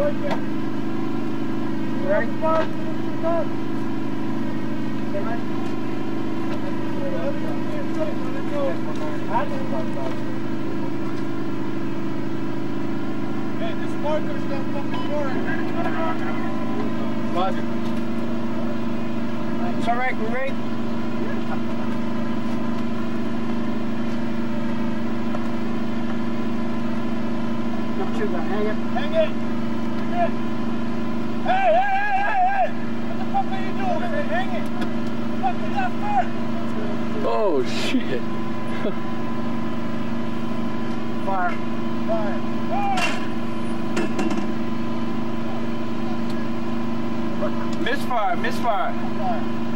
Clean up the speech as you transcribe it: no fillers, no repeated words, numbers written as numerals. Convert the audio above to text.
Ready? Hey, the sparkler's not fucking work. Roger. It's all right, we ready? Number 2, hang it. Hang it. Hey, hey, hey, hey, hey! What the fuck are you doing? Hang it. Fuck me up first. Oh shit. Fire. Fire. Misfire, misfire. Fire.